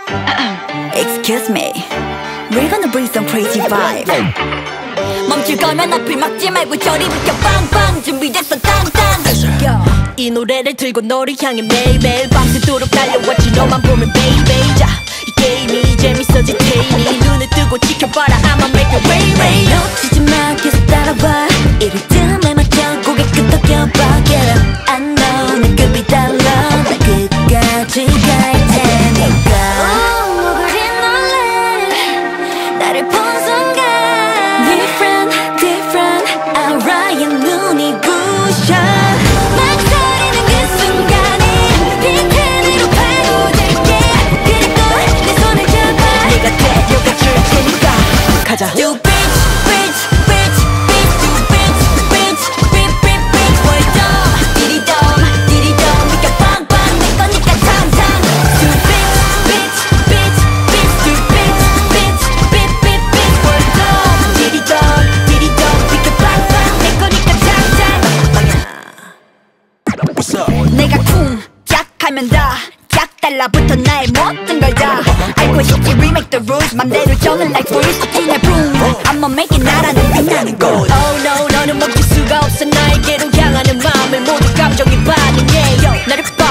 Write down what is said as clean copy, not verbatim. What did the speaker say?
Excuse me, we're gonna bring some crazy vibe. 멈출 거면 앞을 막지 말고 저리 비켜 빵빵 준비됐어 땅땅. 이 노래를 들고 너를 향해 매일매일 밤새도록 달려왔지 너만 보면 baby. 자, 이 게임이 재밌어질 테니 눈을 뜨고 지켜봐라 I'ma make it rain rain. 놓치지 마 계속 따라와 이 리듬에 맞춰 고개 끄덕여봐 Get up I know 내 급이 달라 나 끝까지 갈 테니까. 오 그리 놀래 나를 본 순간 Different different 알아야 눈이 부셔 망설이는 그 순간에 비트으로 파고들게 그리고 내 손을 잡아 내가 데려가 줄 테니까 가자. Do bitch bitch bitch bitch do bitch bitch bitch bitch bitch world up 디리덤 디리덤 니가 빵빵 내 거니까 탕탕. Do bitch bitch bitch bitch do bitch bitch bitch bitch bitch world up 디리덤 디리덤 니가 빵빵 내 거니까 탕탕. 내가 쿵짝 하면 다짝 달라붙어 나의 모든 걸 다 알고 싶지 remake the rules 맘대로 정은 like freeze 내 boom I'ma make it 나라는 빛나는 곳. Oh no 너는 멈출 수가 없어 나에게로 향하는 마음을 모두 감정이 반응해. Yo, 나를